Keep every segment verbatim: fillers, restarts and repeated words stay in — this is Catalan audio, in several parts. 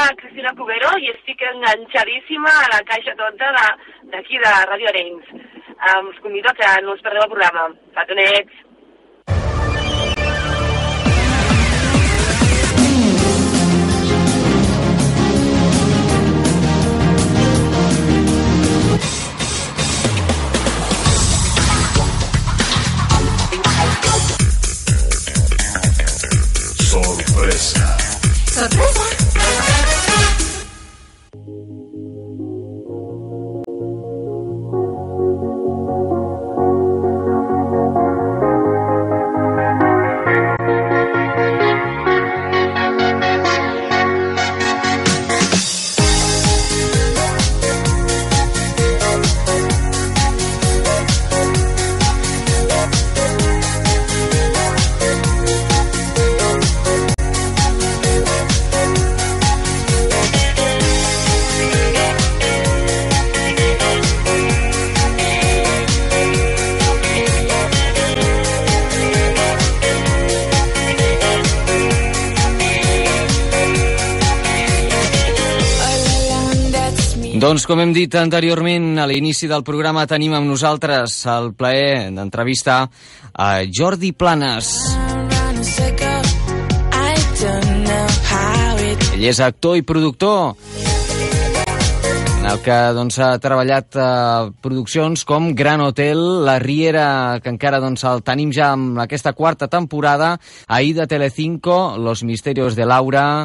Cristina Cubero i estic enganxadíssima a la Caixa Tonta d'aquí de Ràdio Arenys. Um, us convido que no us perdeu el programa. Petonets! Sorpresa. Sorpresa. Doncs, com hem dit anteriorment, a l'inici del programa tenim amb nosaltres el plaer d'entrevistar a Jordi Planes. Ell és actor i productor, en el que doncs, ha treballat a produccions com Gran Hotel, La Riera, que encara doncs, el tenim ja amb aquesta quarta temporada, Aida Telecinco, Los Misterios de Laura...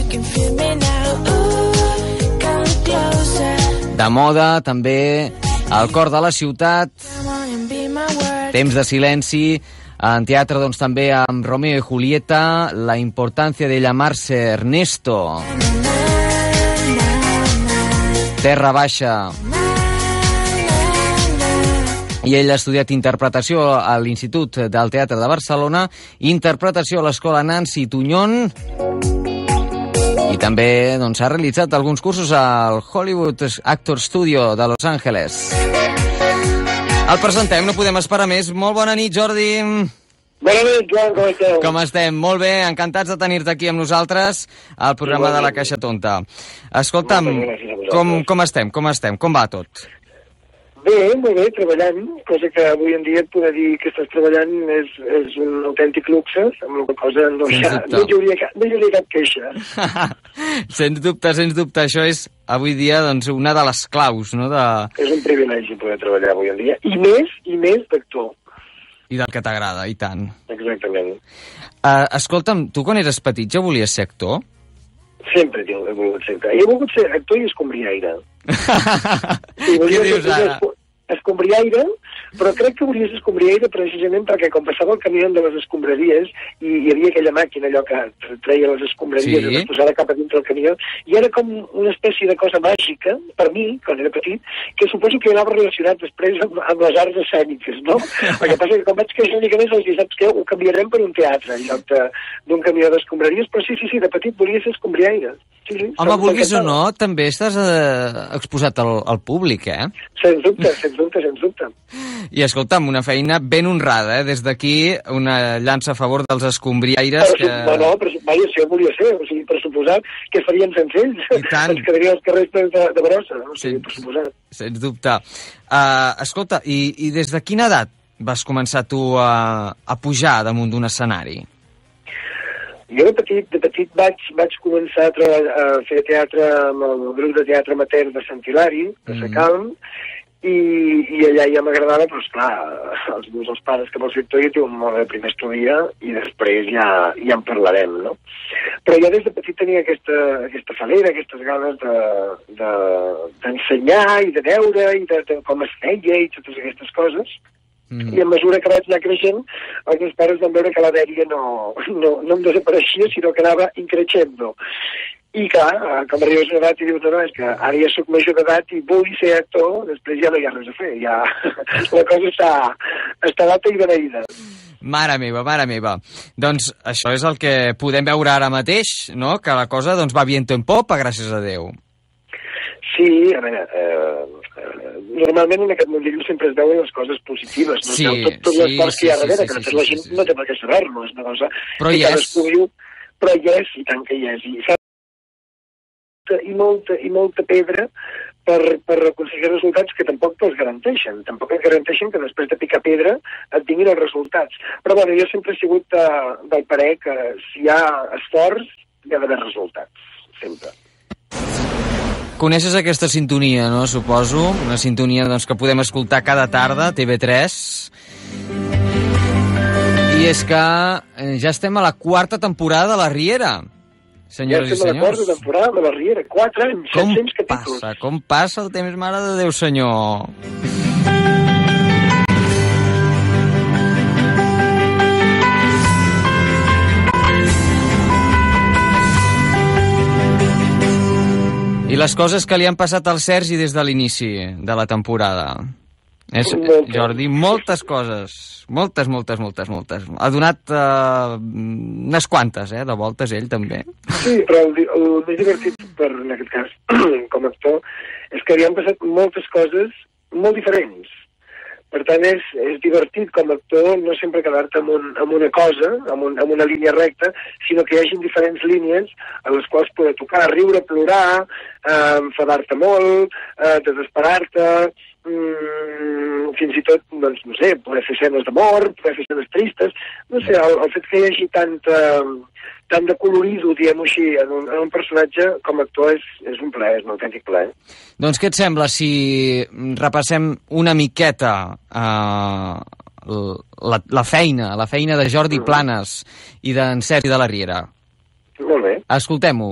De moda, també, El cor de la ciutat, Temps de silenci, en teatre, doncs, també amb Romeo y Julieta, La importancia de llamarse Ernesto, Terra Baixa. I ell ha estudiat interpretació a l'Institut del Teatre de Barcelona, interpretació a l'Escola Nancy Tuñón, i també doncs, ha realitzat alguns cursos al Hollywood Actor Studio de Los Angeles. El presentem, no podem esperar més. Molt bona nit, Jordi. Bona nit, Joan, com esteu? Com estem? Molt bé, encantats de tenir-te aquí amb nosaltres al programa de la Caixa Tonta. Escolta'm, com, com estem? Com estem? Com va tot? Bé, molt bé, treballant, cosa que avui en dia et poder dir que estàs treballant és, és un autèntic luxe, amb la cosa no, ja, no, hi hauria, no hi hauria cap queixa. Sens dubte, sens dubte, això és avui dia doncs, una de les claus, no? De... És un privilegi poder treballar avui en dia, i més, i més d'actor. I del que t'agrada, i tant. Exactament. Uh, escolta'm, tu quan eres petit ja volies ser actor? Sempre he volgut ser actor. He volgut ser actor i escombriaire. Sí, què dius ara? Escombriaire, però crec que volia ser escombriaire precisament perquè quan passava el camió de les escombraries i hi havia aquella màquina, allò que treia les escombraries sí. i les posava cap a dintre del camió, i era com una espècie de cosa màgica, per mi, quan era petit, que suposo que anava relacionat després amb, amb les arts escèniques, no? El que passa que quan vaig créixer una mica més els saps què? Ho canviarem per un teatre, en lloc d'un camió d'escombraries, però sí, sí, sí, de petit volia ser escombriaire. Sí, sí, home, vulguis o no, també estàs eh, exposat al, al públic, eh? Sens dubte, sens dubte, sens dubte. I escolta'm, una feina ben honrada, eh? Des d'aquí, una llança a favor dels escombriaires que... No, no, però vaja, si jo volia ser, o sigui, per suposar, què farien sense ells? I tant. Ens quedarien els carrers de, de brossa, o sigui, sí, per suposar. Sens dubte. Uh, escolta, i, i des de quina edat vas començar tu a, a pujar damunt d'un escenari? Jo de petit, de petit vaig, vaig començar a, treballar, a fer teatre amb el grup de teatre amateur de Sant Hilari, de Sacalm, i, i allà ja m'agradava, però esclar, els meus els pares que vols fer actor ja diuen molt bé, primer estudia i després ja, ja en parlarem, no? Però jo des de petit tenia aquesta, aquesta falera, aquestes ganes de, de, d'ensenyar i de veure i de, de com es feia i totes aquestes coses. Mm. I a mesura que vaig anar creixent, els meus pares van veure que la dèria no, no, no em desapareixia, sinó que anava increixendo. I clar, com arribes a una edat i dius, no, és que ara ja soc major d'edat i vull ser actor, després ja no hi ha res a fer, ja la cosa està, està data i beneïda. Mare meva, mare meva. Doncs això és el que podem veure ara mateix, no? Que la cosa doncs, va viento en popa, gràcies a Déu. Sí, a veure, eh, normalment en aquest mundillo sempre es veuen les coses positives, no? Sí, tot, tot sí, l'esforç sí, que hi ha sí, darrere, sí, que sí, després sí, la gent sí, sí. no té per què saber-lo, és una cosa però que hi és. cadascú diu, però hi és, i tant que hi és, i molta i molta i molta pedra per, per aconseguir resultats que tampoc te'ls garanteixen. Tampoc et garanteixen que després de picar pedra et vinguin els resultats. Però bueno, jo sempre he sigut de, del parer que si hi ha esforç hi ha d'haver resultats, sempre. Coneixes aquesta sintonia, no? Suposo. Una sintonia doncs, que podem escoltar cada tarda a T V tres. I és que ja estem a la quarta temporada de La Riera. Senyores ja estem i a la quarta temporada de La Riera. Quatre anys, com set-cents capítols. Passa, com passa el temps, mare de Déu, senyor. I les coses que li han passat al Sergi des de l'inici de la temporada. És, Jordi, moltes coses. Moltes, moltes, moltes, moltes. Ha donat uh, unes quantes, eh, de voltes, ell, també. Sí, però el, el més divertit, per, en aquest cas, com a actor, és que li han passat moltes coses molt diferents. Per tant, és, és divertit com a actor no sempre quedar-te amb, un, amb una cosa, amb, un, amb una línia recta, sinó que hi hagi diferents línies a les quals poder tocar, riure, plorar, eh, enfadar-te molt, eh, desesperar-te, mm, fins i tot, doncs, no sé, poder fer escenes d'amor, poder fer escenes tristes, no sé, el, el fet que hi hagi tanta, tant de colorido, diguem-ho així, en un, en un personatge com a actor és, és un plaer, és un autèntic plaer. Doncs què et sembla si repassem una miqueta eh, la, la feina, la feina de Jordi mm. Planes i d'en Sergi de la Riera? Molt bé. Escoltem-ho.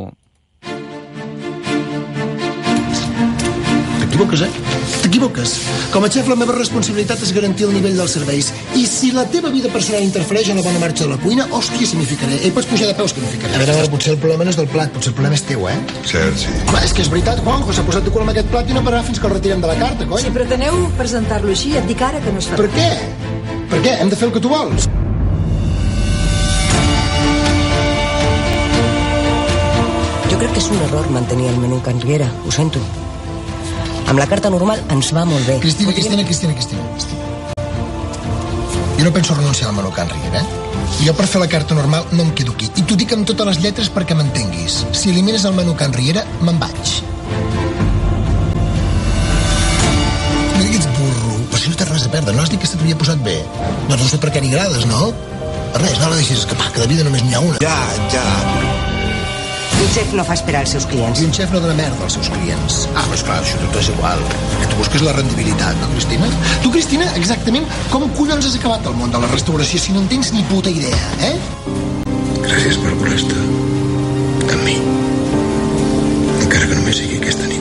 T'equivoques, eh? T'equivoques. Com a xef, la meva responsabilitat és garantir el nivell dels serveis. I si la teva vida personal interfereix en la bona marxa de la cuina, hòstia, si m'hi ficaré. Ei, pots pujar de peus que m'hi ficaré. A veure, a veure, potser el problema no és del plat, potser el problema és teu, eh? Sergi. Home, és que és veritat, Juanjo, s'ha posat de cul amb aquest plat i no pararà fins que el retirem de la carta, coi. Si preteneu presentar-lo així, et dic ara que no es fa. Per què? Per què? Hem de fer el que tu vols. Jo crec que és un error mantenir el menú Can Riera, ho sento. Amb la carta normal ens va molt bé. Cristina, Cristina, Cristina, Cristina, Cristina. Jo no penso renunciar al menú Can Riera, eh? Jo per fer la carta normal no em quedo aquí. I t'ho dic amb totes les lletres perquè m'entenguis. Si elimines el menú Can Riera, me'n vaig. No diguis burro, però si no tens res a perdre. No has dit que se t'havia posat bé. Doncs no sé per què n'hi agrades, no? Res, no la deixis escapar, que de vida només n'hi ha una. Ja, ja. Un xef no fa esperar els seus clients. I un xef no dona merda als seus clients. Ah, però esclar, això tot és igual. Que tu busques la rendibilitat, no, Cristina? Tu, Cristina, exactament com collons has acabat el món de la restauració si no en tens ni puta idea, eh? Gràcies per voler-te amb mi. Encara que només sigui aquesta nit.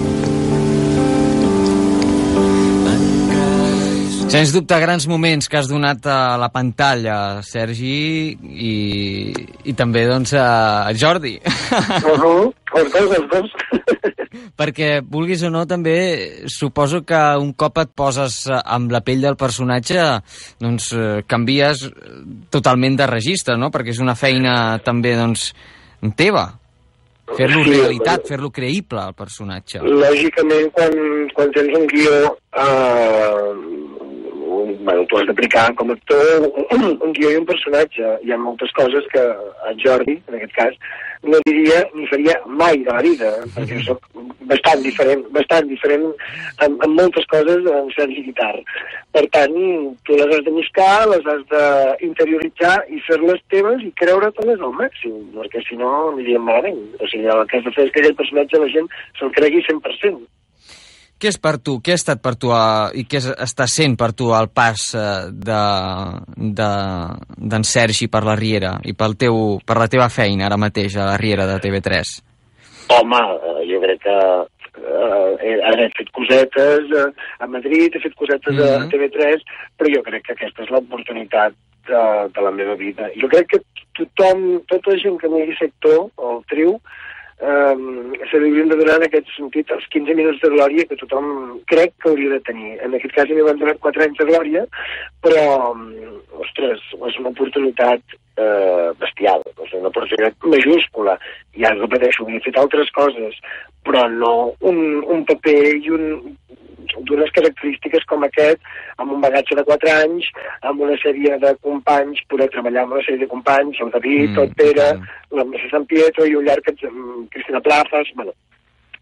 Sens dubte, grans moments que has donat a la pantalla, Sergi, i, i també, doncs, a Jordi. Uh-huh. Els dos, els dos. Perquè, vulguis o no, també suposo que un cop et poses amb la pell del personatge, doncs, canvies totalment de registre, no? Perquè és una feina també, doncs, teva. Fer-lo sí, realitat, fer-lo creïble, el personatge. Lògicament, quan, quan tens un guió... Uh... Bueno, tu has d'aplicar com a actor un, un guió i un personatge. Hi ha moltes coses que en Jordi, en aquest cas, no diria ni faria mai de la vida, perquè soc bastant diferent, bastant diferent en, en moltes coses en Sergi Guitar. Per tant, tu les has de buscar, les has d'interioritzar i fer-les teves i creure-te-les al màxim, perquè si no aniríem malament. O sigui, el que has de fer és que aquell personatge la gent se'l cregui cent per cent. Què és per tu, què ha estat per tu uh, i què és, està sent per tu el pas uh, de, de, d'en Sergi per la Riera i pel teu, per la teva feina ara mateix a la Riera de T V tres? Home, jo crec que uh, he, he fet cosetes uh, a Madrid, he fet cosetes mm-hmm. a T V tres, però jo crec que aquesta és l'oportunitat de, de la meva vida. Jo crec que tothom, tota la gent que vulgui ser actor o actriu, Um, se li haurien de donar en aquest sentit els quinze minuts de glòria que tothom crec que hauria de tenir. En aquest cas m'hi van donar quatre anys de glòria, però, ostres, és una oportunitat uh, bestial, és una oportunitat majúscula. Ja repeteixo, he fet altres coses, però no un, un paper i un d'unes característiques com aquest, amb un bagatge de quatre anys, amb una sèrie de companys, poder treballar amb una sèrie de companys, el David, mm, el Pere, mm. la Mercè Sant Pietro i un llarg, Cristina Plazas, bueno,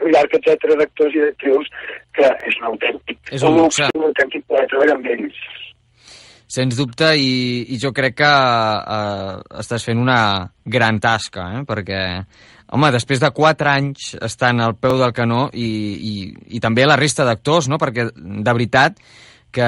un llarg etcètera d'actors i d'actrius que és un autèntic, és un luxe. un autèntic plaer treballar amb ells. Sens dubte, i, i jo crec que eh, estàs fent una gran tasca, eh? Perquè, home, després de quatre anys estan al peu del canó i, i, i també la resta d'actors, no? Perquè, de veritat, que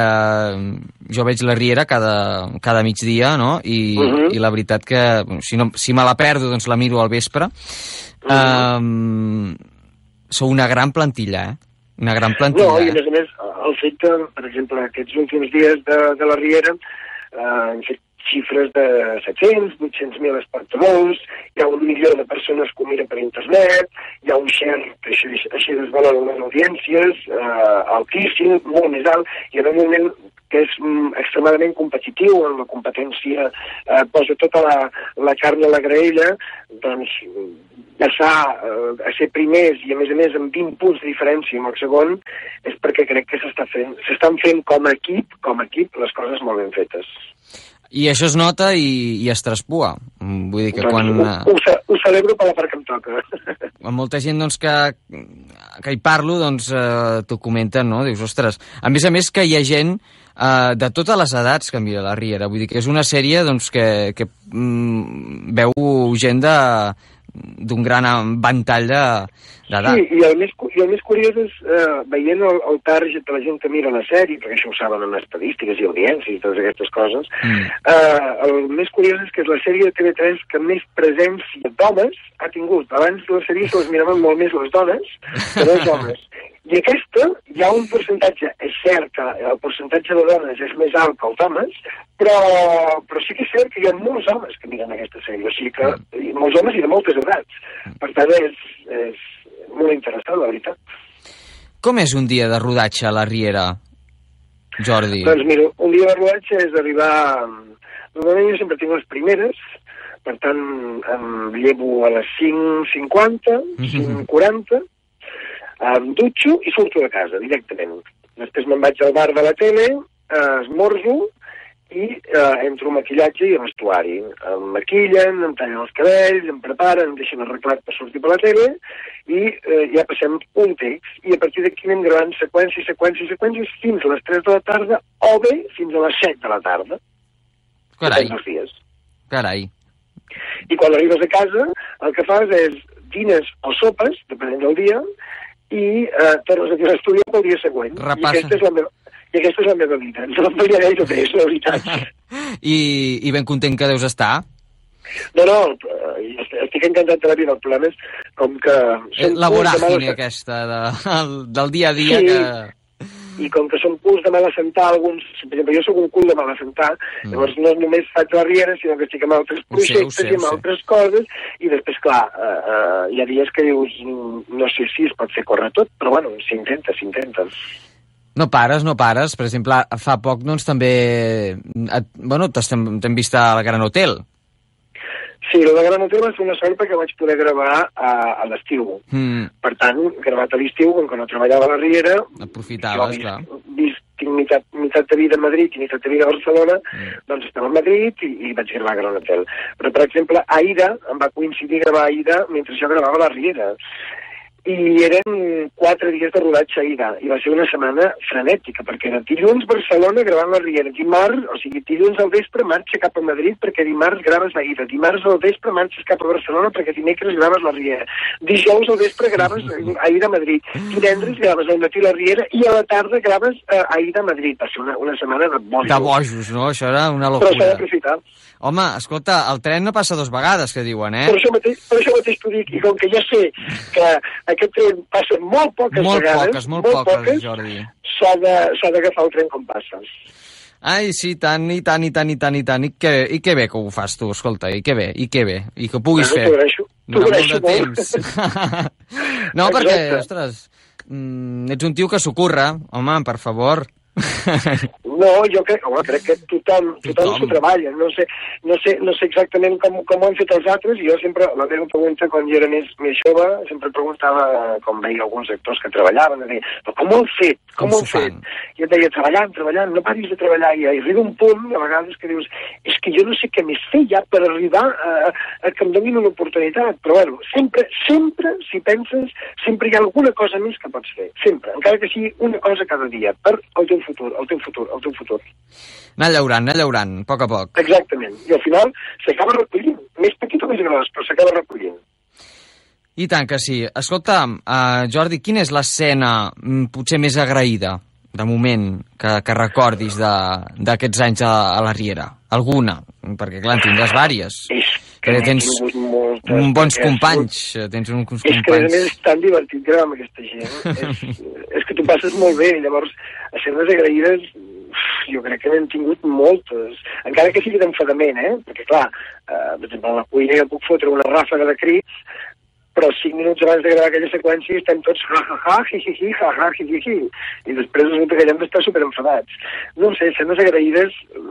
jo veig la Riera cada, cada migdia, no? I, uh-huh. i la veritat que, si, no, si me la perdo, doncs la miro al vespre. Uh-huh. Um, sou una gran plantilla, eh? Una gran plantilla. No, i a més a més, el fet que, per exemple, aquests últims dies de, de la Riera eh, han fet xifres de set-cents, vuit-cents mil espectadors, hi ha un milió de persones que ho miren per internet, hi ha un share, que així, així es valoren les audiències, eh, altíssim, molt més alt, i en un moment que és mm, extremadament competitiu, en la competència eh, posa tota la, la carn a la graella, doncs passar eh, a ser primers i a més a més amb vint punts de diferència amb el segon és perquè crec que s'està fent, s'estan fent com a equip, com a equip les coses molt ben fetes. I això es nota i, i es traspua. Vull dir que doncs quan... Ho, ho, ho celebro per la part que em toca. Amb molta gent doncs, que, que hi parlo, doncs eh, t'ho comenten, no? Dius, ostres, a més a més que hi ha gent eh, de totes les edats que mira la Riera. Vull dir que és una sèrie doncs, que, que mm, veu gent de d'un gran ventall d'edat. Sí, i el més, i el més curiós és, eh, veient el, el target de la gent que mira la sèrie, perquè això ho saben amb estadístiques i audiències i totes aquestes coses, mm. eh, el més curiós és que és la sèrie de T V tres que més presència d'homes ha tingut. Abans la sèrie se les miraven molt més les dones que no els homes. I aquesta, hi ha un percentatge, és cert que el percentatge de dones és més alt que els homes, però, però sí que és cert que hi ha molts homes que miren aquesta sèrie, o sigui que molts homes i de moltes edats. Per tant, és, és molt interessant, la veritat. Com és un dia de rodatge a la Riera, Jordi? Doncs mira, un dia de rodatge és arribar... Normalment jo sempre tinc les primeres, per tant, em llevo a les cinc cinquanta, cinc quaranta, em dutxo i surto de casa, directament. Després me'n vaig al bar de la tele, eh, esmorzo i eh, entro maquillatge i vestuari. Em maquillen, em tallen els cabells, em preparen, em deixen arreglat per sortir per la tele i eh, ja passem un text. I a partir d'aquí anem gravant seqüències, seqüències, seqüències fins a les tres de la tarda o bé fins a les set de la tarda. Carai. Dos dies. Carai. I quan arribes a casa, el que fas és dines o sopes, depenent del dia, i eh, tornes a fer l'estudi pel dia següent. Repassa. I aquesta és la meva, i aquesta és la meva vida. No em veia gaire més, la veritat. I, I ben content que deus estar? No, no, estic encantat de la vida. El problema és com que... La voràgine aquesta de, del, del dia a dia sí. que... I com que són culs de mal assentar, alguns... Per exemple, jo sóc un cul de mal assentar, mm. llavors no només faig la Riera, sinó que estic amb altres projectes sé, sé, i amb sé. altres coses, i després, clar, eh, eh, hi ha dies que dius, no sé si es pot fer córrer tot, però bueno, s'intenta, s'intenta. No pares, no pares. Per exemple, fa poc, doncs, també... Et, bueno, t'hem vist al Gran Hotel. Sí, el de Gran Hotel va ser una sort perquè vaig poder gravar a, a l'estiu. Mm. Per tant, gravat a l'estiu, com que no treballava a la Riera... Aprofitaves, clar. Vist, tinc meitat, meitat de vida a Madrid i meitat de vida a Barcelona, mm. doncs estava a Madrid i, i vaig gravar a Gran Hotel. Però, per exemple, Aida, em va coincidir gravar Aida mentre jo gravava a la Riera. I eren quatre dies de rodatge a Aida, i va ser una setmana frenètica, perquè era dilluns Barcelona gravant la Riera, dimarts, o sigui, dilluns al vespre marxa cap a Madrid perquè dimarts graves a Aida, dimarts al vespre marxes cap a Barcelona perquè dimecres graves la Riera, dijous al vespre graves a Aida a Madrid, divendres graves al matí la Riera i a la tarda graves a Aida a Madrid. Va ser una, una setmana de bojos. De bojos, no? Això era una locura. Però s'ha d'aprofitar. Home, escolta, el tren no passa dos vegades, que diuen, eh? Per això mateix, per això mateix t'ho dic, i com que ja sé que aquest tren passa molt poques molt vegades... Poques, molt, molt poques, poques, Jordi. S'ha d'agafar el tren com passa. Ai, sí, tant, i tant, i tant, i tant, i tant. I que, i que bé que ho fas tu, escolta, i que bé, i que bé, i que ho puguis bueno, fer. T'ho agraeixo, t'ho agraeixo molt. No, exacte. Perquè, ostres, mm, ets un tio que s'ocorre, home, per favor. No, jo crec, home, crec que tothom, tothom s'ho treballa. No sé, no sé, no sé exactament com, com ho han fet els altres. Jo sempre, la meva pregunta, quan jo era més, més jove, sempre preguntava, com veia alguns actors que treballaven, deia, però com ho han fet? Com, com ho han fet? I et deia, treballant, treballant, no paris de treballar. I arriba un punt, a vegades, que dius, és que jo no sé què més fer ja per arribar a, a que em donin una oportunitat. Però, bueno, sempre, sempre, si penses, sempre hi ha alguna cosa més que pots fer. Sempre. Encara que sigui una cosa cada dia, per el teu futur, el teu futur, el teu futur. Anar llaurant, anar llaurant, a poc a poc. Exactament. I al final s'acaba recollint. Més petit o més gros, però s'acaba recollint. I tant que sí. Escolta, uh, Jordi, quina és l'escena mm, potser més agraïda, de moment, que, que recordis d'aquests anys a, a la Riera? Alguna? Perquè, clar, en tindràs vàries. És que tens moltes, bons companys. Tens uns companys. És que, a més, és tan divertit gravar amb aquesta gent. és, és que tu passes molt bé. Llavors, escenes agraïdes, jo crec que n'hem tingut moltes. Encara que sigui d'enfadament, eh? Perquè, clar, eh, per exemple, a la cuina jo puc fotre una ràfaga de crits, però cinc minuts abans de gravar aquella seqüència estem tots ha ha ha, hi hi hi, ha ha hi hi hi, i després resulta que ja hem d'estar superenfadats. No sé, escenes agraïdes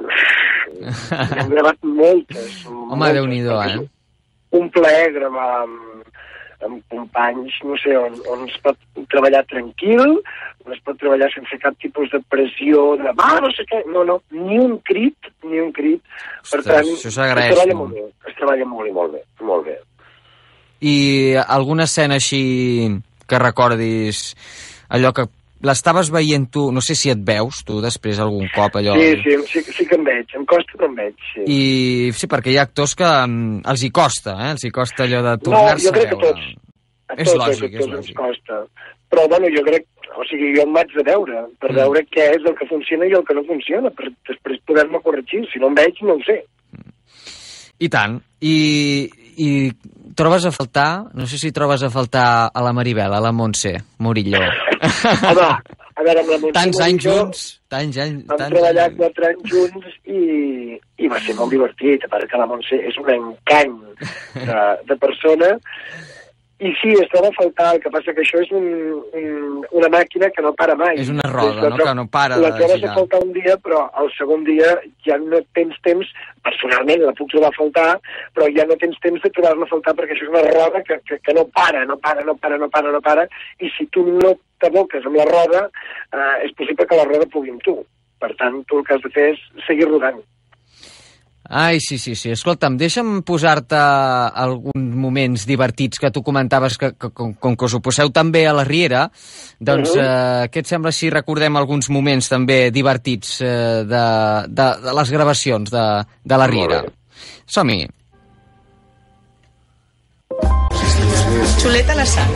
hem gravat moltes. Home, moltes, Déu-n'hi-do, eh? Un plaer gravar amb, amb companys, no sé, on, on es pot treballar tranquil, on es pot treballar sense cap tipus de pressió, de va, no sé què, no, no, ni un crit, ni un crit. Per Ostres, tant, això es s'agraeix treballa molt. molt bé, es treballa molt i molt bé, molt bé. I alguna escena així que recordis, allò que l'estaves veient tu, no sé si et veus tu després algun cop allò... Sí, sí, sí, sí que em veig, em costa però em veig, sí. I sí, perquè hi ha actors que um, els hi costa, eh? Els hi costa allò de tornar-se no, jo crec a veure. Que tots, a és tots lògic, els és lògic. ens costa. Però, bueno, jo crec, o sigui, jo em vaig de veure, per mm. veure què és el que funciona i el que no funciona, per després poder-me corregir. Si no em veig, no ho sé. I tant. I, i trobes a faltar, no sé si trobes a faltar a la Maribel, a la Montse Murillo. Home, a veure, amb la Montse tants Murillo, anys junts, tants anys... Vam tants treballar anys... quatre anys junts i, i va ser molt divertit, perquè la Montse és un encany de, de persona. I sí, es troba a faltar, el que passa que això és un, un, una màquina que no para mai. És una roda, no? Que no para la de trobes girar. a faltar un dia, però el segon dia ja no tens temps, personalment la puc trobar a faltar, però ja no tens temps de trobar-la a faltar perquè això és una roda que, que, que no para, no para, no para, no para, no para, i si tu no t'aboques amb la roda, eh, és possible que la roda pugui amb tu. Per tant, tu el que has de fer és seguir rodant. Ai, sí, sí, sí. Escolta'm, deixa'm posar-te alguns moments divertits que tu comentaves que, que com, com que us ho poseu també a la Riera, doncs uh -huh. eh, què et sembla si recordem alguns moments també divertits eh, de, de, de les gravacions de, de la Riera? Som-hi. Xuleta a la sal.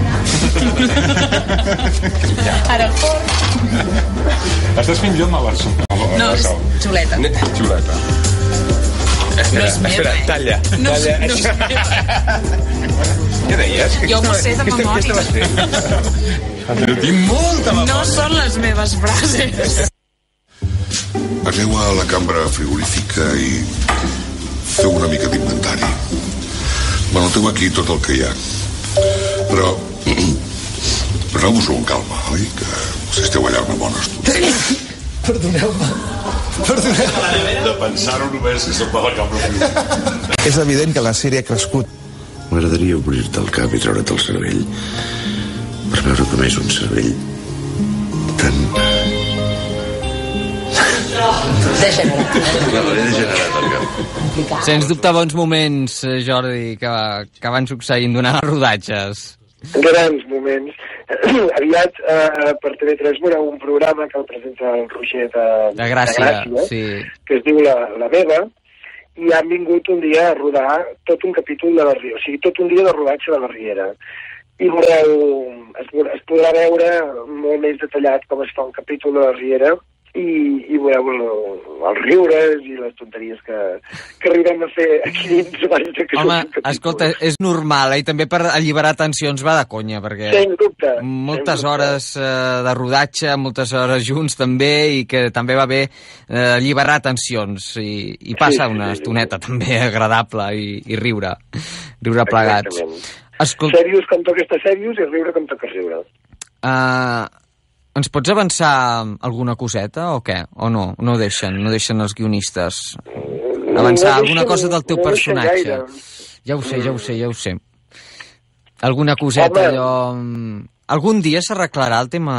Ara el forn. Estàs fent jo a la sal. No, és xuleta. Xuleta. Espera, No és espera, meva, eh? talla. No, talla. no és meva. Què deies? Jo m'ho sé de Què memòria. estaves fent? Però tinc molta memòria. No són les meves frases. Aneu a la cambra frigorífica i feu una mica d'inventari. M'anoteu aquí tot el que hi ha. Però preneu-vos-ho amb calma, oi? Que si esteu allà una bona estona. Perdoneu-me. Perdoneu-me. De pensar-ho només que soc de la cambra frigorífica. És evident que la sèrie ha crescut. M'agradaria obrir-te el cap i treure't el cervell per veure com és un cervell tan... Degenerat. degenerat al cap. Sens dubte bons moments, eh, Jordi, que, que van succeint durant els rodatges. Grans moments. Aviat, eh, per T V tres veureu un programa que el presenta el Roger de, De Gràcia, de Gràcia sí. que es diu La, la Meva, i han vingut un dia a rodar tot un capítol de la Riera, o sigui, tot un dia de rodatge de la Riera. I veureu, es, es podrà veure molt més detallat com es fa un capítol de la Riera, i, i veureu el, els riures i les tonteries que, que arribem a fer aquí dins abans de que Home, surti un escolta, és normal, eh? I també per alliberar tensions va de conya, perquè Sens dubte. moltes sens dubte. hores eh, de rodatge, moltes hores junts també, i que també va bé eh, alliberar tensions, i, i passa Sí, sí, una sí, estoneta també agradable, i, i riure, riure plegats. Exactament. Escolta, Sèrios com toca estar sèrios i riure com toca riure. uh, ens pots avançar alguna coseta o què? O no? No deixen, no deixen els guionistes avançar no alguna deixen, cosa del teu no personatge? Ja ho sé, ja ho sé, ja ho sé. Alguna coseta, Home. allò... Algun dia s'arreglarà el tema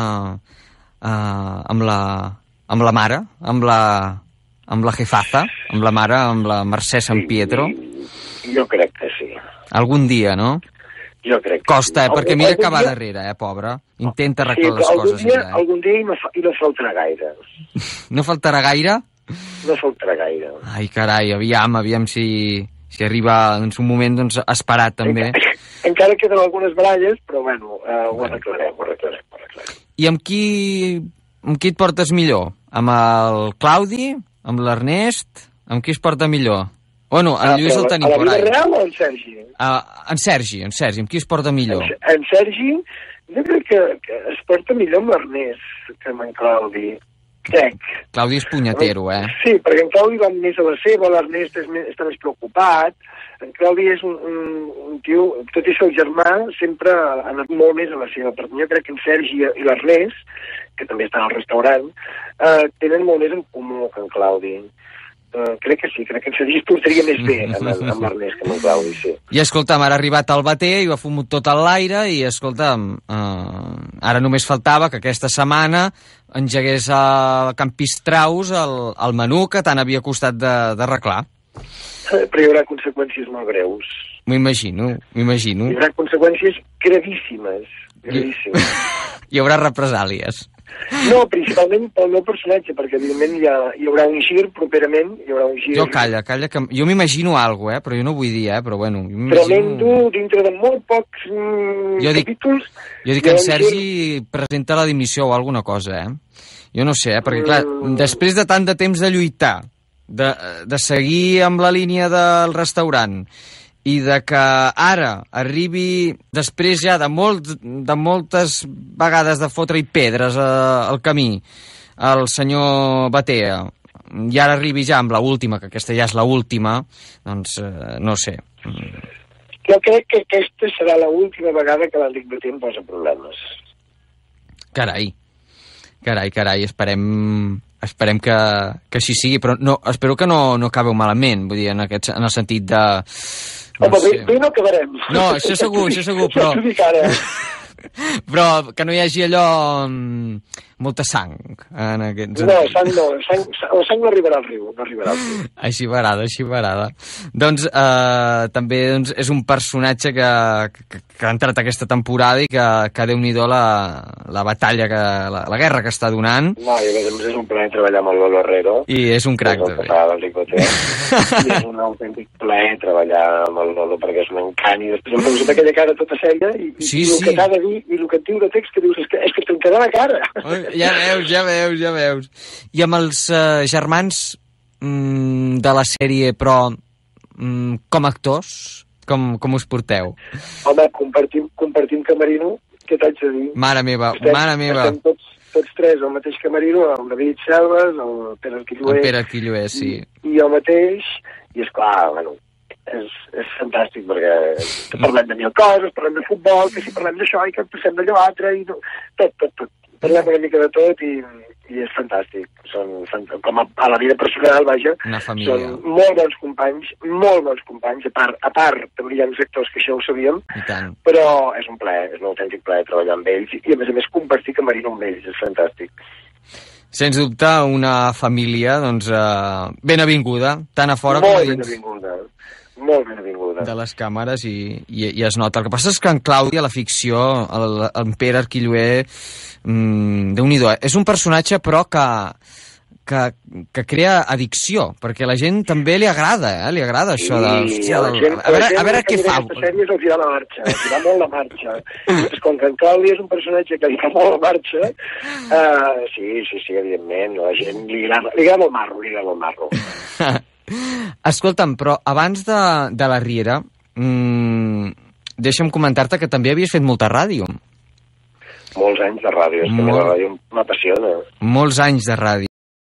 uh, amb, la, amb la mare, amb la, amb la jefaza, amb la mare, amb la Mercè San Pietro? Sí, jo crec que sí. Algun dia, no? Jo crec que Costa, eh? sí. Perquè Algun- mira algun que va dia- darrere, eh, pobra. Intenta Sí, arreglar però les algun coses. dia, Ella, eh? algun dia i no, fa, i no faltarà gaire. No faltarà gaire? No faltarà gaire. Ai, carai, aviam, aviam si, si arriba en un moment doncs, esperat, també. Encara, encara queden algunes baralles, però bueno, eh, ho arreglarem, ho arreglarem, ho arreglarem. I amb qui, amb qui et portes millor? Amb el Claudi? Amb l'Ernest? Amb qui es porta millor? Bueno, en Ah, Lluís però el tenim a la por vida ahí. real o en Sergi? Uh, en Sergi, en Sergi, amb qui es porta millor? En, en Sergi, jo crec que, que es porta millor amb l'Ernest que amb en Claudi. Crec. Claudi és punyetero, eh? Sí, perquè en Claudi va més a la seva, l'Ernest és més, està més preocupat, en Claudi és un, un, un tio, tot i ser el germà, sempre ha anat molt més a la seva. Per mi jo crec que en Sergi i l'Ernest, que també estan al restaurant, eh, tenen molt més en comú que en Claudi. Uh, crec que sí, crec que en Sergi es portaria més bé amb, amb l'Ernest que amb el Claudi, sí. I escolta'm, ara ha arribat el bater i ho ha fumut tot a l'aire i escolta'm, uh, ara només faltava que aquesta setmana engegués a Campistraus el, el menú que tant havia costat d'arreglar. Uh, però hi haurà conseqüències molt greus. M'ho imagino, m'imagino. Hi haurà conseqüències gravíssimes, gravíssimes. Hi haurà represàlies. No, principalment pel meu personatge, perquè evidentment hi, ha, hi haurà un gir properament, hi haurà un gir... Jo calla, calla, que jo m'imagino alguna cosa, eh? Però jo no vull dir, eh? Però bueno, jo tremendo, dintre de molt pocs mm, jo dic, capítols... Jo dic que en Sergi gir... presenta la dimissió o alguna cosa, eh? Jo no sé, eh? Perquè clar, mm. després de tant de temps de lluitar, de, de seguir amb la línia del restaurant, i de que ara arribi, després ja de, molt, de moltes vegades de fotre i pedres eh, al camí, el senyor Batea, i ara arribi ja amb l'última, que aquesta ja és l'última, doncs eh, no sé. Jo crec que aquesta serà l'última vegada que l'Enric Batea em posa problemes. Carai, carai, carai, esperem... Esperem que, que així sigui, però no, espero que no, no acabeu malament, vull dir, en, aquest, en el sentit de... No Home, sé. bé, bé no acabarem. No, això segur, això segur, però... Però que no hi hagi allò... molta sang en aquests... No, sang no, sang, la sang no arribarà al riu, no arribarà al riu. Així m'agrada, així m'agrada. Doncs eh, també doncs, és un personatge que, que, que ha entrat aquesta temporada i que, que Déu-n'hi-do la, la batalla, que, la, la guerra que està donant. No, i a més a més és un plaer treballar amb el Lolo Herrero. I és un crac, també. I és un autèntic plaer treballar amb el Lolo perquè és un encant i després em poso aquella cara tota sèria i, sí, i el sí. que t'ha de dir i el que et diu de text que dius és que, és que trencarà la cara. Ja veus, ja veus, ja veus. I amb els uh, germans mm, de la sèrie, però mm, com a actors, com, com us porteu? Home, compartim, compartim camerino, què t'haig de dir? Mare meva, estem, mare meva. Estem tots, tots tres al mateix camerino, el David Selves, el Pere Arquilloé... El Pere Arquilloé, sí. I, i el mateix, i esclar, bueno, és, és fantàstic perquè parlem de mil coses, parlem de futbol, que si parlem d'això i que passem d'allò altre, i tot, tot, tot, tot. Parlem una mica de tot i, i és fantàstic. Són, com a, a la vida personal, vaja, són molt bons companys, molt bons companys, a part, a part també hi ha uns actors que això ho sabíem, però és un plaer, és un autèntic plaer treballar amb ells i a més a més compartir camerino amb ells, és fantàstic. Sens dubte, una família, doncs, eh, ben avinguda, tant a fora molt com a dins. Ben avinguda. Molt ben avinguda. De les càmeres i, i, i es nota. El que passa és que en Clàudia, la ficció, el, en Pere Arquilloé, mmm, Déu-n'hi-do, és un personatge però que, que, que crea addicció, perquè a la gent també li agrada, eh? Li agrada això sí, de... Hòstia, a, gent, a, veure, a veure què fa. Aquesta sèrie és el tirar la marxa, el tirar molt la marxa. És com que en Clàudia és un personatge que li fa molt la marxa, uh, sí, sí, sí, evidentment, la gent li agrada, li agrada el marro, li agrada el marro. Escolta'm, però abans de, de la Riera, mmm, deixa'm comentar-te que també havies fet molta ràdio. Molts anys de ràdio, és que Molt... la ràdio m'apassiona. Molts anys de ràdio.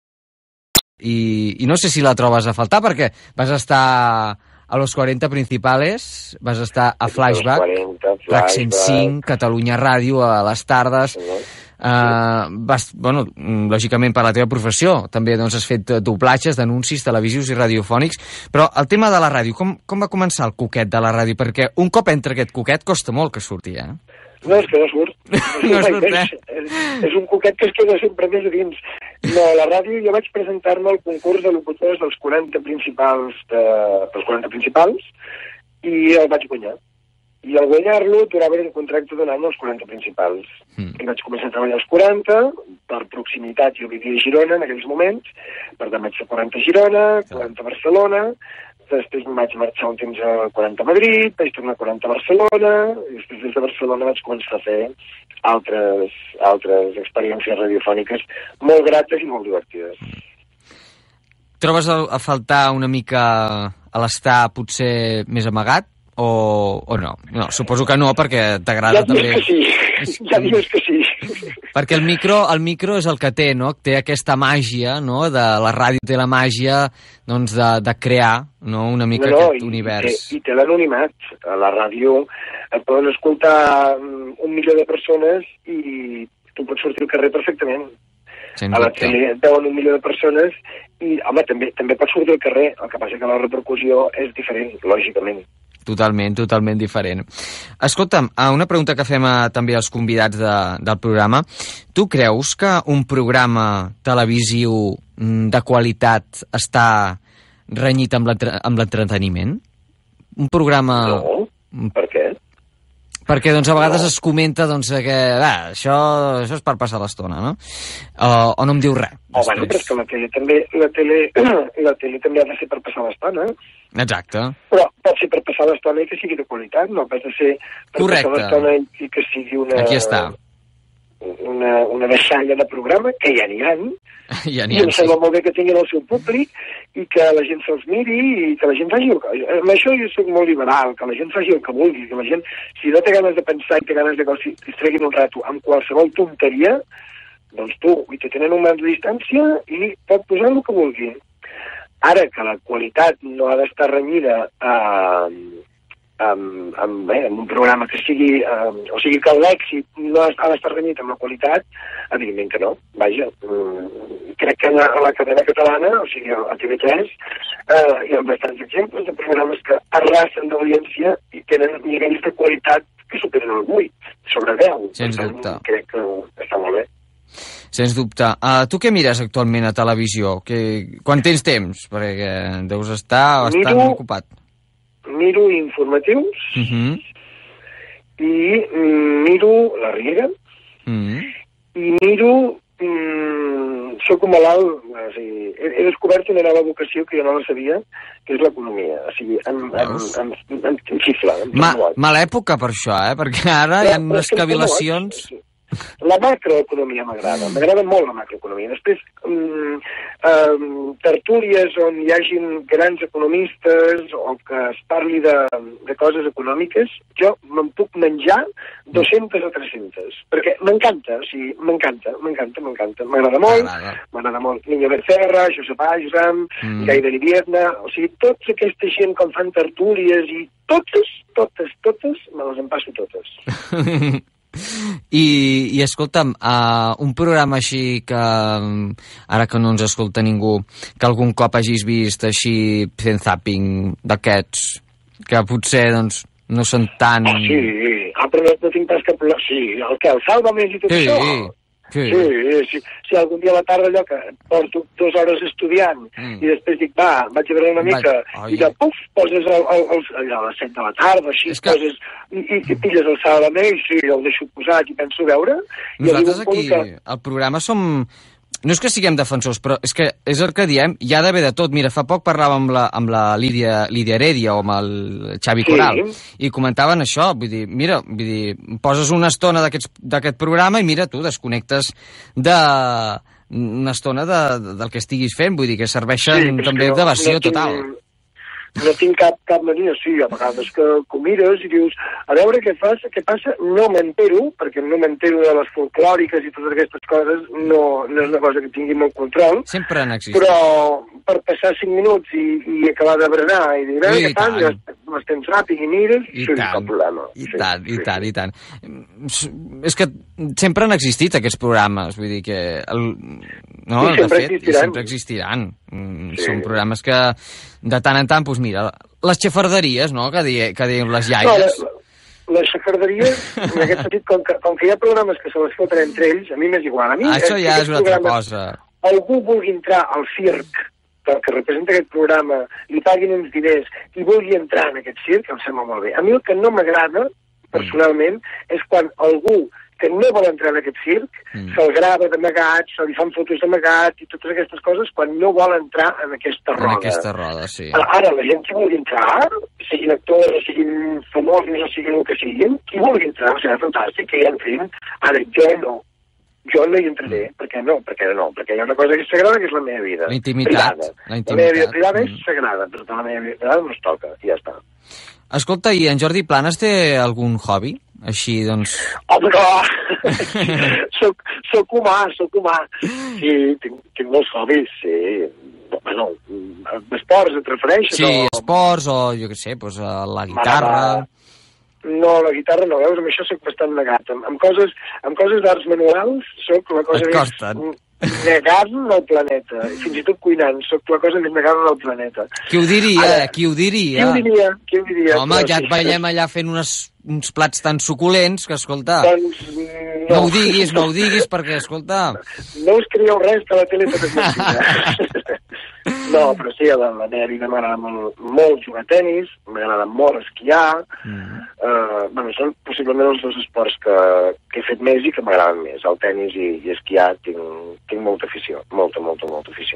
I, I no sé si la trobes a faltar, perquè vas estar a Los quaranta Principales, vas estar a Flashback, quaranta, RAC cent cinc, Catalunya Ràdio, a les tardes... Sí. Uh, vas, bueno, lògicament per la teva professió, també doncs, has fet doblatges d'anuncis televisius i radiofònics, però el tema de la ràdio, com, com va començar el coquet de la ràdio? Perquè un cop entra aquest coquet costa molt que surti, eh? No, és que no surt. No surt, eh? És, és un coquet que es queda sempre més a dins. No, a la ràdio jo vaig presentar-me al concurs de locutors dels quaranta principals, de, dels quaranta principals, i el vaig guanyar. I al guanyar-lo durava un contracte d'un any als quaranta principals. Mm. I vaig començar a treballar als quaranta, per proximitat jo vivia a Girona en aquells moments, per tant vaig fer quaranta a Girona, quaranta a Barcelona, després em vaig marxar un temps a quaranta a Madrid, vaig tornar a quaranta a Barcelona, i després des de Barcelona vaig començar a fer altres, altres experiències radiofòniques molt grates i molt divertides. Trobes a, a faltar una mica a l'estar potser més amagat? O, o no? No, suposo que no, perquè t'agrada ja també... Ja que sí, ja dius que sí. Perquè el micro, el micro és el que té, no? Té aquesta màgia, no? De la ràdio té la màgia, doncs, de, de crear, no? Una mica no, no, aquest i, univers. I té, i té l'anonimat. A la ràdio et poden escoltar un milió de persones i tu pots sortir al carrer perfectament. Sens a la dubte. tele veuen un milió de persones i, home, també, també pots sortir al carrer. El que passa que la repercussió és diferent, lògicament. Totalment, totalment diferent. Escolta'm, una pregunta que fem a, també als convidats de, del programa. Tu creus que un programa televisiu de qualitat està renyit amb l'entreteniment? Un programa... No, per què? Perquè doncs, a vegades no. es comenta doncs, que ah, això, això és per passar l'estona, no? O, o no em diu res. Oh, bueno, però és que la tele també, la tele, la tele també ha de ser per passar l'estona. Exacte. Però pot ser per passar l'estona i que sigui de qualitat, no pot ser per Correcte. passar l'estona i que sigui una... Aquí està. Una, una deixalla de programa, que ja n'hi ha, ja i em sembla molt bé que tinguin el seu públic i que la gent se'ls miri i que la gent faci el que... Amb això jo soc molt liberal, que la gent faci el que vulgui, que la gent, si no té ganes de pensar i té ganes de que els distreguin un rato amb qualsevol tonteria, doncs tu, i te tenen un mandat de distància i pot posar el que vulgui. Ara que la qualitat no ha d'estar renyida a... Amb, amb, bé, amb un programa que sigui, um, o sigui que l'èxit no ha d'estar renyit amb la qualitat, evidentment que no, vaja. Um, crec que a la cadena catalana, o sigui a T V tres, uh, hi ha bastants exemples de programes que arrasen d'audiència i tenen nivells de qualitat que superen el vuit sobre deu. Sens dubte. Crec que està molt bé. Sens dubte. Uh, tu què mires actualment a televisió? Que... Quan tens temps? Perquè deus estar bastant Miro... ocupat. Miro informatius uh-huh. i mm, miro la Riera uh-huh. i miro mm, soc un malalt, o sigui, he, he descobert una nova vocació que jo no la sabia, que és l'economia, o sigui, em, em, em, em, em xifla. Em Ma, mala època per això, eh? Perquè ara hi ha unes cavilacions... La macroeconomia m'agrada, m'agrada molt la macroeconomia. Després, um, um, tertúlies on hi hagin grans economistes o que es parli de, de coses econòmiques, jo me'n puc menjar dues-centes o tres-centes, perquè m'encanta, o sigui, m'encanta, m'encanta, m'encanta. M'agrada molt, m'agrada molt Niño Becerra, Josep Ajram, mm. Gaider Ibierna, o sigui, tots aquesta gent que fan tertúlies i totes, totes, totes, me les en passo totes. I, i escolta'm, uh, un programa així que, ara que no ens escolta ningú, que algun cop hagis vist així fent zapping d'aquests, que potser doncs, no són tan... Oh, sí, ah, però no, no tinc pas cap problema. Sí, el que, el Sálvame i tot sí, això. Sí, sí, sí, sí, algun dia a la tarda allò que porto dues hores estudiant mm. i després dic, va, vaig a veure una mica Va... i de puf, poses el, el, el, allò a les set de la tarda, així, que... poses i, i, i pilles el Sálvame i sí, el deixo posat i penso veure. Nosaltres i aquí, que... al programa som... No és que siguem defensors, però és que és el que diem, hi ha d'haver de tot. Mira, fa poc parlàvem amb la, amb la Lídia, Lídia Heredia o amb el Xavi sí. Coral i comentaven això, vull dir, mira, vull dir, poses una estona d'aquest programa i mira, tu desconnectes de una estona de, de, del que estiguis fent, vull dir, que serveixen sí, també no, d'evasió no tinc... total. No tinc cap, cap mania, sí, a vegades que, que mires i dius, a veure què passa, què passa, no m'entero, perquè no m'entero de les folclòriques i totes aquestes coses, no, no és una cosa que tingui molt control. Sempre han existit. Però per passar cinc minuts i, i acabar de berenar i dir, a veure què fan, més temps ràpid i mires, I això és tant, el problema. I sí, tant, i sí, tant, sí. i tant. És que sempre han existit aquests programes, vull dir que... El, no, I de sempre fet, i existiran. sempre existiran. Mm, Sí. Són programes que de tant en tant, doncs mira, les xafarderies, no?, que, di, que diem les No, iaies... la, les xafarderies, en aquest sentit, com que, com que hi ha programes que se les foten entre ells, a mi m'és igual. A mi, Això ja és aquests una altra programes, cosa. Algú vulgui entrar al circ que, que representa aquest programa, li paguin uns diners i vulgui entrar en aquest circ, em sembla molt bé. A mi el que no m'agrada, personalment, mm. és quan algú que no vol entrar en aquest circ mm. se'l grava d'amagat, se li fan fotos d'amagat i totes aquestes coses quan no vol entrar en aquesta roda. En aquesta roda, sí. Ara, la gent que vulgui entrar, siguin actors, siguin famosos, o siguin el que siguin, qui vulgui entrar, serà fantàstic que hi entrin. Ara, jo no. Jo no hi entraré, mm. perquè no, perquè no, perquè hi ha una cosa que és sagrada, que és la meva vida. La intimitat. Privada. La intimitat. La meva vida privada és mm. sagrada, per tant la meva vida privada no es toca, i ja està. Escolta, i en Jordi Planes té algun hobby? Així, doncs... Home, no! soc, soc humà, soc humà. Sí, tinc, tinc molts hobbies, sí. Bueno, esports, et refereixes? Sí, o... esports o, jo què sé, doncs, la guitarra... No, la guitarra no, veus, amb això soc bastant negat. Amb, amb coses, amb coses d'arts manuals soc la cosa Et més costen. negada del planeta. Fins i tot cuinant, soc la cosa més negada del planeta. Qui ho diria, Ara, qui ho diria? Qui ho diria, qui ho diria? Home, Però ja sí. et veiem allà fent unes, uns plats tan suculents que, escolta... Doncs, no. no ho diguis, no ho diguis, perquè, escolta... No us creieu res que la tele tot és mentida. No, però sí, a la, la meva vida m'agrada molt, molt jugar a tenis, m'agrada molt esquiar, mm. uh, bueno, són possiblement els dos esports que, que he fet més i que m'agraden més, el tenis i, i esquiar tinc, tinc molta afició, molta, molta, molta afició.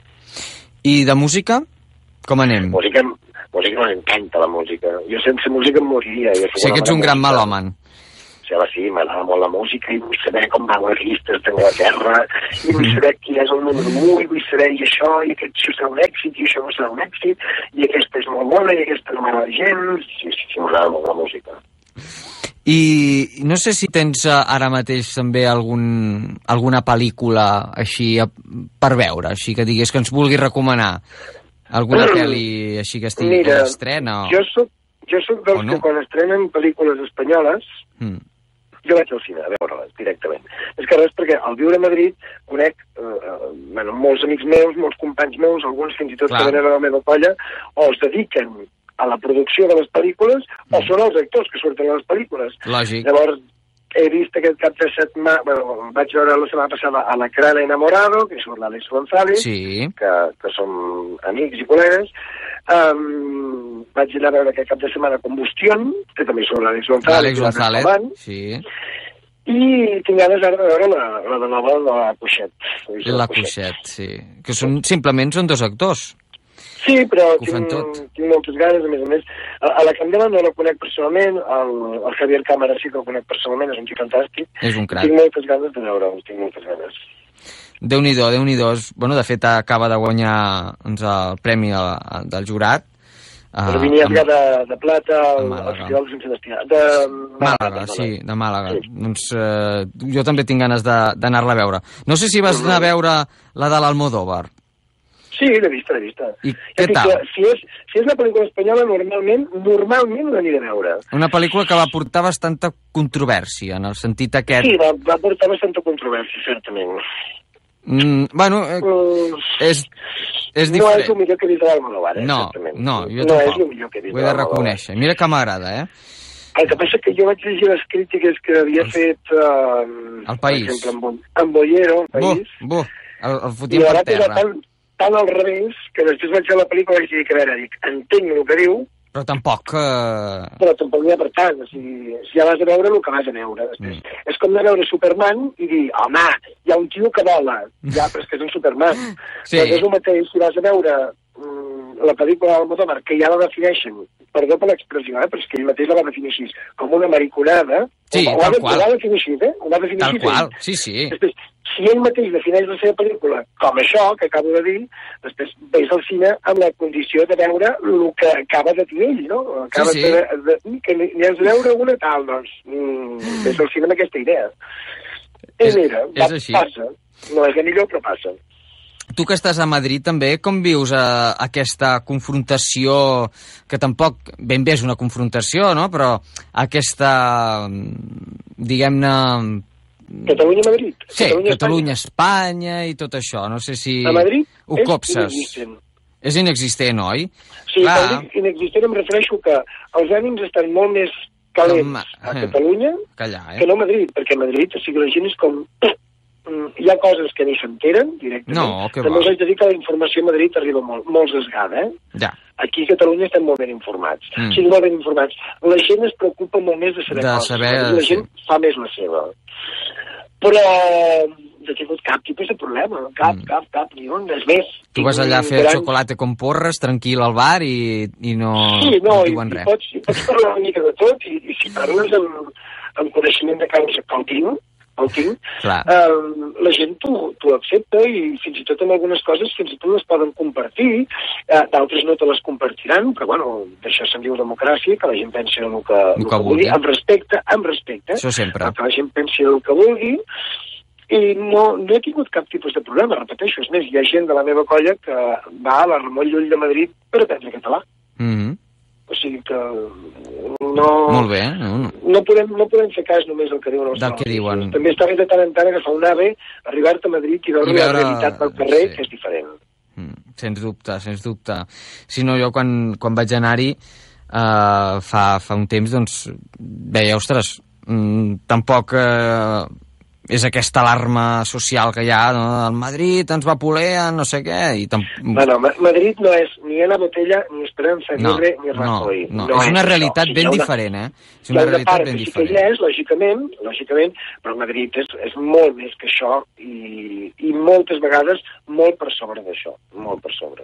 I de música? Com anem? Música, música m'encanta la música, jo sense música em moriria. Jo Sí que ets un gran melòman. Sí, home, sí, m'agrada molt la música i vull saber com van les llistes d'Anglaterra i vull saber qui és el número u i vull saber i això, i aquest això serà un èxit i això no serà un èxit i aquesta és molt bona i aquesta no m'agrada gens. Sí, sí, sí, m'agrada molt la música. I no sé si tens ara mateix també algun, alguna pel·lícula així per veure, així que digués que ens vulgui recomanar alguna pel·li així que estigui Mira, en estrena o... jo soc, jo soc dels no? que quan estrenen pel·lícules espanyoles mm. jo vaig al cine a veure-les directament. És que res, perquè al viure a Madrid conec eh, bueno, molts amics meus, molts companys meus, alguns fins i tot Clar. que venen a la meva colla, o es dediquen a la producció de les pel·lícules, mm. o són els actors que surten a les pel·lícules. Lògic. Llavors, he vist aquest cap de setmana, bueno, vaig veure la setmana passada a La Crana Enamorado, que surt l'Àlex González, sí. que, que som amics i col·legues. Um, vaig anar a veure aquest cap de setmana Combustión, que també surt l'Àlex González. L'Àlex González, sí. I tinc ganes ara de veure la, la de nova de la Cuixet. La Cuixet, sí. Que són, simplement són dos actors. Sí, però que tinc, tot. tinc moltes ganes, a més a més. A, a la Candela no la conec personalment, el, el Javier Cámara sí que el conec personalment, és un tio fantàstic. És un crac. Tinc moltes ganes de veure'l, tinc moltes ganes. Déu-n'hi-do, Déu-n'hi-do. Bueno, de fet, acaba de guanyar doncs, el premi a, a, del jurat. Per uh, venir a de, de plata al, al Festival de Sant Sebastià. De Màlaga, sí, de Màlaga. Sí. Doncs eh, jo també tinc ganes d'anar-la a veure. No sé si vas anar a veure la de l'Almodóvar. Sí, l'he vista, l'he vista. I què tal? Si és, si és una pel·lícula espanyola, normalment normalment l'aniré a veure. Una pel·lícula que va portar bastanta controvèrsia, en el sentit aquest... Sí, va, va portar bastanta controvèrsia, certament. Mm, bueno, eh, mm, és, és diferent. No és el millor que he vist de l'Almodóvar, eh, no, certament. No, jo no tampoc. és el millor que he vist. Ho he de reconèixer. Mira que m'agrada, eh? El que passa que jo vaig llegir les crítiques que havia el... fet... Uh, el País. Per exemple, en Bollero, el País. Buh, buh, el, el fotíem per terra. Tan, tan al revés, que després vaig veure la pel·lícula i vaig dir que, a veure, dic, entenc el que diu, però tampoc... Uh... Però tampoc n'hi ha per tant, o sigui, si ja vas a veure el que vas a veure. Després, mm. És com de veure Superman i dir, home, hi ha un tio que vola, ja, però és que és un Superman. Sí. Però és el mateix, si vas a veure mm, la pel·lícula d'Almodóvar, que ja la defineixen, perdó per l'expressió, eh, però és que ell mateix la va definir així, com una mariconada, sí, o, tal o qual. Ho va definir així, eh? Ho va definir tal així. Qual, sí, sí. Després, si ell mateix defineix la seva pel·lícula com això, que acabo de dir, després vés al cine amb la condició de veure el que acaba de dir ell, no? Acaba sí, sí. De, de, que n'hi has de veure una tal, doncs, mm, vés al cine amb aquesta idea. I és, mira, és va, així. passa. No és el millor, però passa. Tu que estàs a Madrid també, com vius eh, aquesta confrontació, que tampoc ben bé és una confrontació, no? Però aquesta, diguem-ne... Catalunya-Madrid. Sí, Catalunya-Espanya i tot això. No sé si a Madrid ho és copses. inexistent. És inexistent, oi? Sí, quan dic inexistent em refereixo que els ànims estan molt més calents Com... a Catalunya que, allà, eh? que no a Madrid, perquè a Madrid, o sigui, la gent és com... Hi ha coses que ni s'enteren directament. No, que També va. us haig de dir que la informació a Madrid arriba molt, molt esgada, eh? Ja. Aquí a Catalunya estem molt ben informats. Mm. O sigui, molt ben informats. La gent es preocupa molt més de saber De coses. saber, La gent sí. fa més la seva. Però no he tingut cap tipus de problema. Cap, mm. cap, cap, ni un, res més. Tu vas allà a fer gran... xocolata com porres, tranquil al bar i, i no, sí, no, no i, diuen i res. Pots, i pots parlar una mica de tot, i, i si parles amb, amb coneixement de causa que el tinc, el tinc, eh, la gent t'ho accepta i fins i tot en algunes coses fins i tot les poden compartir, eh, d'altres no te les compartiran, però bueno, d'això se'n diu democràcia, que la gent pensi en el que, el que vulgui, amb respecte, amb respecte, això sempre. que la gent pensi en el que vulgui, i no, no he tingut cap tipus de problema, repeteixo, és més, hi ha gent de la meva colla que va a la Ramon Llull de Madrid per aprendre català. Mm-hmm. O sigui que no... Molt bé, no, no. No podem, no podem fer cas només del que diuen els del que diuen. També està bé de tant en tant agafar un ave, arribar-te a Madrid i veure, I veure la realitat del carrer, sí. que és diferent. Mm, sens dubte, sens dubte. Si no, jo quan, quan vaig anar-hi uh, fa, fa un temps, doncs veia, ostres, mm, tampoc... Uh, és aquesta alarma social que hi ha, no? El Madrid ens va poler, no sé què... I tam... Bueno, Madrid no és ni Ana Botella, ni Esperanza Aguirre, no, ni Rajoy. No, no, no, és una realitat això. ben una, diferent, eh? És una realitat part, ben sí diferent. Que hi és, lògicament, lògicament, però Madrid és, és molt més que això i, i moltes vegades molt per sobre d'això, molt per sobre.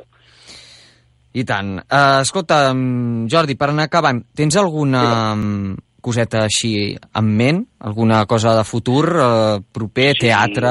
I tant. Uh, escolta, Jordi, per anar acabant, tens alguna... Sí. coseta així en ment? Alguna cosa de futur, eh, proper, sí. teatre?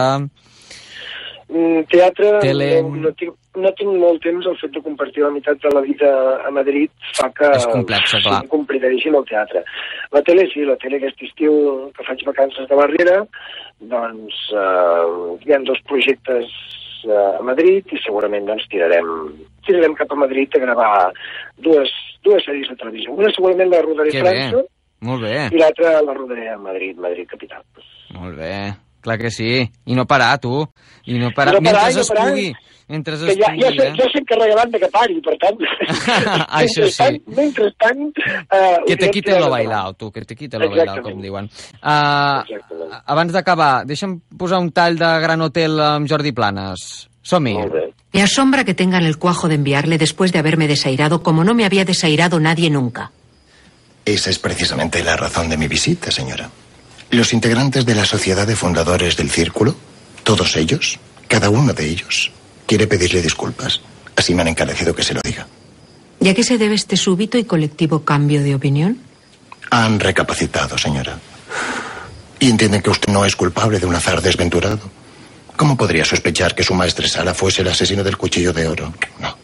Mm, teatre, Tele... no, no, tinc, no tinc molt temps. El fet de compartir la meitat de la vida a Madrid fa que és complex, clar. Sí, complicadíssim el teatre. La tele, sí, la tele aquest estiu que faig vacances de barrera, doncs eh, hi ha dos projectes a Madrid i segurament doncs tirarem, tirarem cap a Madrid a gravar dues, dues sèries de televisió. Una segurament la rodaré a França, bé. Molt bé. I l'altra la rodaré a Madrid, Madrid capital. Molt bé, clar que sí. I no parar, tu. I no parar, no parar mentre no es pugui. Mentre es que ja, pugui, ja, sé, eh? ja sé que regant de que pari, per tant... Això sí. Mentrestant... Uh, que te quite lo bailao, tu, que te quite lo bailao, com diuen. Uh, abans d'acabar, deixa'm posar un tall de Gran Hotel amb Jordi Planes. Som-hi. Me asombra que tengan el cuajo de enviarle después de haberme desairado como no me había desairado nadie nunca. Esa es precisamente la razón de mi visita, señora. Los integrantes de la sociedad de fundadores del Círculo, todos ellos, cada uno de ellos, quiere pedirle disculpas. Así me han encarecido que se lo diga. ¿Y a qué se debe este súbito y colectivo cambio de opinión? Han recapacitado, señora. Y entienden que usted no es culpable de un azar desventurado. ¿Cómo podría sospechar que su maestresala fuese el asesino del cuchillo de oro? No.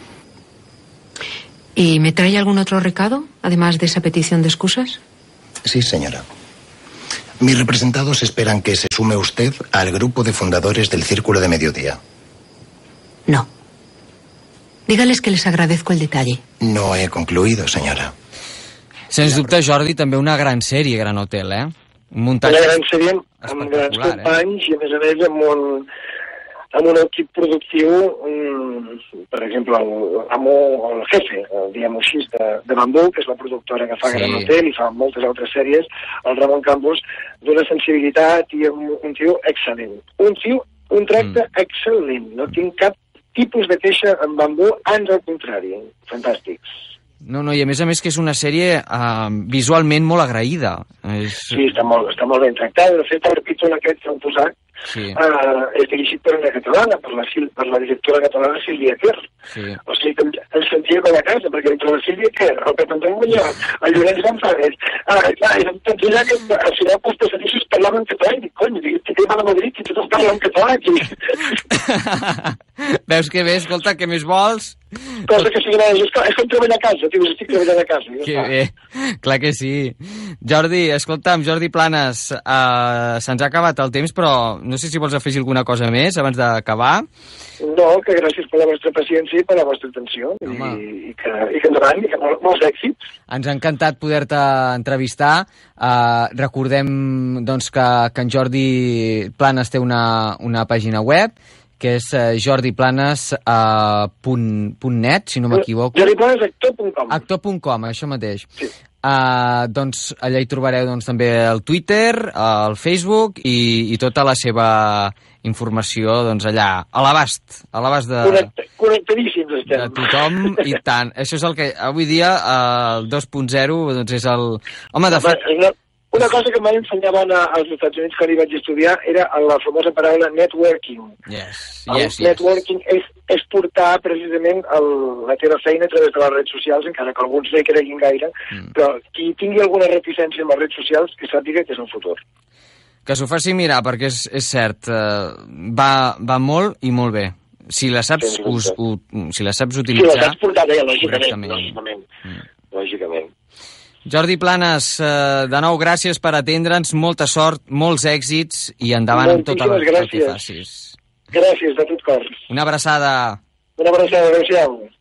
¿Y me trae algún otro recado, además de esa petición de excusas? Sí, señora. Mis representados esperan que se sume usted al grupo de fundadores del Círculo de Mediodía. No. Dígales que les agradezco el detalle. No he concluido, señora. Sens dubte, Jordi, també una gran sèrie, Gran Hotel, eh? Un muntatge una gran sèrie amb grans companys eh? i, a més a més, amb un, amb un equip productiu, um, per exemple, el, amo, el jefe, el diguem així, de, de Bambú, que és la productora que fa sí. Gran Hotel i fa moltes altres sèries, el Ramon Campos, d'una sensibilitat i un, un tio excel·lent. Un tio, un tracte mm. excel·lent. No tinc cap tipus de queixa en Bambú, ans al contrari. Fantàstics. No, no, i a més a més que és una sèrie uh, visualment molt agraïda. És... Sí, està molt, està molt ben tractada. De fet, el capítol aquest que heu posat sí. uh, és dirigit per una catalana, per la, per la directora catalana Sílvia Kerr. Sí. O sigui que em sentia com a casa, perquè entre la Sílvia Kerr, el que t'entén guanyar, el Llorenç González, uh, clar, i doncs allà que al final els passadissos parlaven català, i dic, cony, tinc a Madrid i tothom parlen català aquí. Veus que bé, escolta, què més vols? Cosa que s'agraeix, és, és com treballar a casa, tio, estic treballant a casa. Ja que està. bé, clar que sí. Jordi, escolta'm, Jordi Planes, uh, se'ns ha acabat el temps, però no sé si vols afegir alguna cosa més abans d'acabar. No, que gràcies per la vostra paciència i per la vostra atenció. I, i, que, I que endavant, i que mol, molts èxits. Ens ha encantat poder-te entrevistar. Uh, recordem doncs, que, que en Jordi Planes té una, una pàgina web, que és uh, jordiplanes punt net, uh, si no m'equivoco. jordiplanes actor punt com. actor punt com, això mateix. Sí. Uh, doncs allà hi trobareu doncs, també el Twitter, el Facebook i, i tota la seva informació doncs, allà, a l'abast, a l'abast de, Connect, connectadíssims estem. de tothom i tant. Això és el que avui dia el dos punt zero doncs, és el... Home, de fet... Una, una cosa que m'han ensenyaven als Estats Units que hi vaig estudiar era la famosa paraula networking. Yes, el yes, networking yes. és, és portar precisament el, la teva feina a través de les redes socials, encara que alguns no hi creguin gaire, mm. però qui tingui alguna reticència amb les redes socials que sàpiga que és un futur. Que s'ho faci mirar, perquè és, és cert, eh, va, va molt i molt bé. Si la saps, sí, us, u, si la saps utilitzar... Si la saps portar bé, lògicament. Lògicament. Mm. lògicament. Jordi Planes, eh, de nou, gràcies per atendre'ns, molta sort, molts èxits i endavant amb tot el, el que facis. Gràcies, de tot cor. Una abraçada. Una abraçada, adéu-siau.